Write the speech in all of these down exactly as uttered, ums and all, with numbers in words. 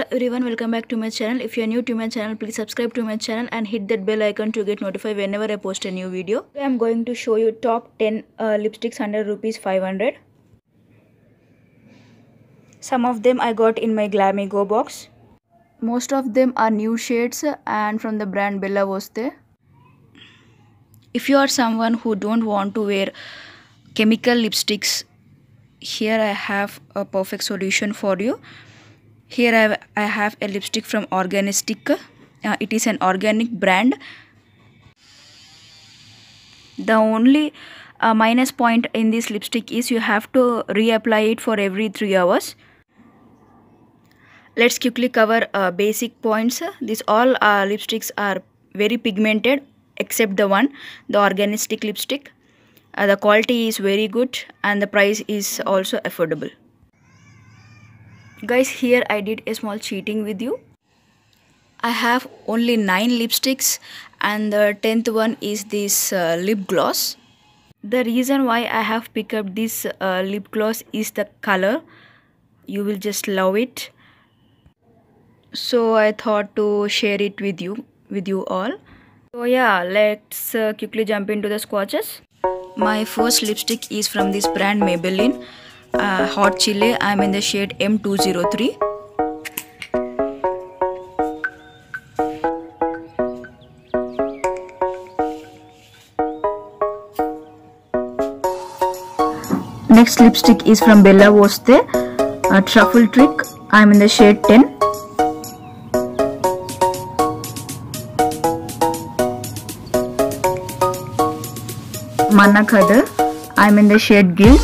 everyone, welcome back to my channel. If you are new to my channel, please subscribe to my channel and hit that bell icon to get notified whenever I post a new video. Today I am going to show you top ten uh, lipsticks under rupees five hundred. Some of them I got in my Glamigo box. Most of them are new shades and from the brand Bella Voste. If you are someone who don't want to wear chemical lipsticks, here I have a perfect solution for you. Here I have, I have a lipstick from Organistic. Uh, it is an organic brand. The only uh, minus point in this lipstick is you have to reapply it for every three hours. Let's quickly cover uh, basic points. These all uh, lipsticks are very pigmented except the one, the Organistic lipstick. Uh, the quality is very good and the price is also affordable. Guys, here I did a small cheating with you. I have only nine lipsticks and the tenth one is this uh, lip gloss. The reason why I have picked up this uh, lip gloss is the color. You will just love it. So I thought to share it with you, with you all. So yeah, let's uh, quickly jump into the swatches. My first lipstick is from this brand Maybelline. Uh, Hot Chili. I am in the shade M two oh three. Next lipstick is from Bella Voste, uh, Truffle Trick. I am in the shade ten. Manna Khadar. I am in the shade Guilt.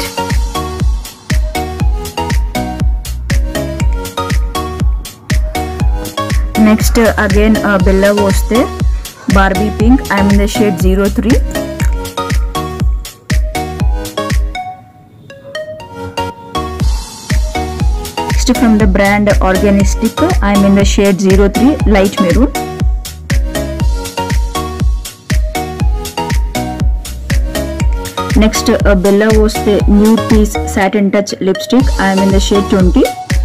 Next uh, again uh, Bella Voste, Barbie Pink. I am in the shade zero three. Next from the brand Organistic, I am in the shade zero three, Light Maroon. Next uh, Bella Voste Nude Peace Satin Touch Lipstick. I am in the shade twenty.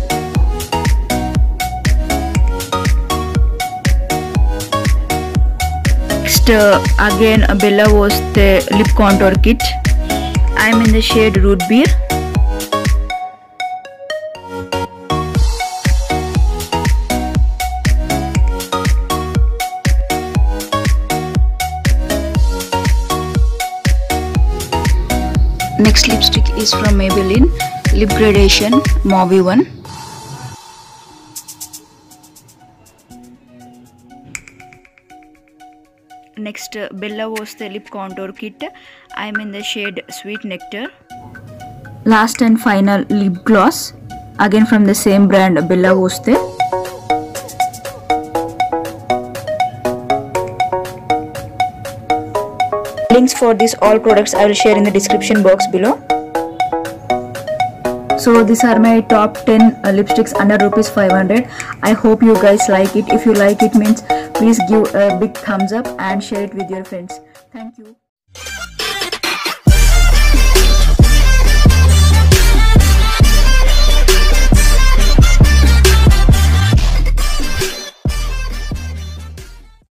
Uh, again uh, Bella Voste Lip Contour Kit. I am in the shade Root Beer. Next lipstick is from Maybelline, Lip Gradation Mauve one. Next uh, Bella Voste Lip Contour Kit. I am in the shade Sweet Nectar. Last and final lip gloss, again from the same brand Bella Voste. Links for these all products I will share in the description box below. So these are my top ten uh, lipsticks under rupees five hundred. I hope you guys like it. If you like it means please give a big thumbs up and share it with your friends. Thank you.